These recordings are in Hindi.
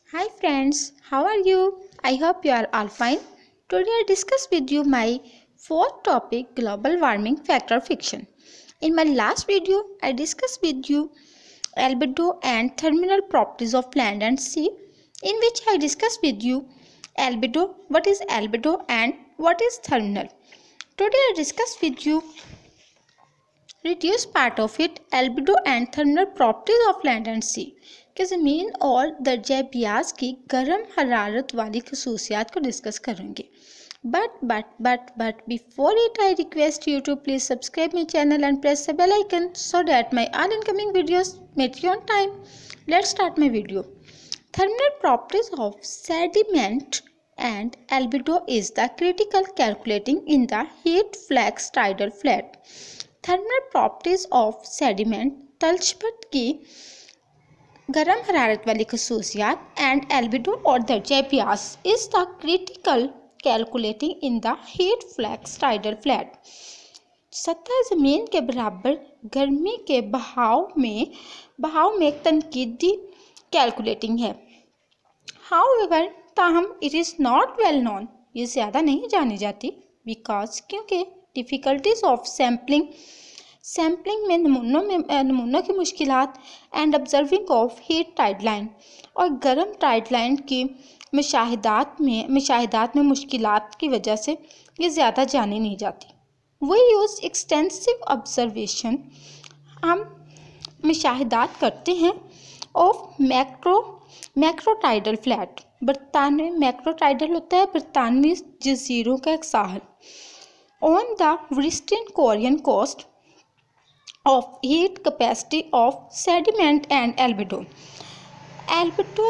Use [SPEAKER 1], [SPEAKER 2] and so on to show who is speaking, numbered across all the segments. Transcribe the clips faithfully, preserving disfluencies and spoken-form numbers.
[SPEAKER 1] Hi friends, how are you? I hope you are all fine. Today I discuss with you my fourth topic, global warming fact or fiction. In my last video, I discussed with you albedo and thermal properties of land and sea, in which I discussed with you albedo, what is albedo and what is thermal. Today I discuss with you reduced part of it, albedo and thermal properties of land and sea कि ज़मीन और दर्जा बियाज की गर्म हरारत वाली खसूसियात को डिस्कस करेंगे. But but but but before it I request you to please subscribe my channel and press the bell icon so that my all incoming videos meet you on time. Let's start my video. Thermal properties of sediment and albedo is the critical calculating in the heat flux tidal flood. Thermal properties of sediment तलछट की गर्म हरारत वाली खसूसियात एंड एल्बिडो और दर्जा प्यास is the critical calculating in the heat flux tidal flat. सतह ज़मीन के बराबर गर्मी के बहाव में बहाव में एक तनकीदी कैलकुलेटिंग है. हाउएवर ताहम it is not well known, ये ज़्यादा नहीं जानी जाती बिकॉज क्योंकि डिफ़िकल्टीज ऑफ सैम्पलिंग सैम्पलिंग में नमूनों में नमूनों की मुश्किलात and observing of heat tideline और गर्म टाइडलाइन की मुशाहिदात में मुशाहिदात में मुश्किलात की वजह से ये ज़्यादा जानी नहीं जाती. वी यूज़ एक्सटेंसिव ऑब्जर्वेशन, हम मुशाहिदात करते हैं of macro macro tidal flat. बरतानवी मैक्रो टाइडल होता है बरतानवी जजीरों का एक Sahal on the western Korean coast of heat capacity of sediment and albedo. Albedo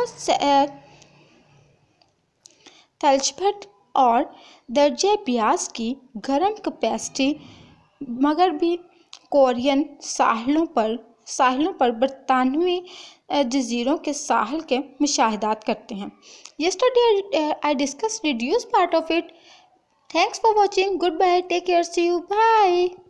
[SPEAKER 1] तलछट और दर्जे ब्यास की गर्म कैपेसिटी मगरबी कोरियन साहिलों पर साहिलों पर बरतानवी जजीरों के साहल के मुशाहिदात करते हैं. Yesterday I discussed reduced part of it. Thanks for watching. Goodbye. Take care. See you. Bye.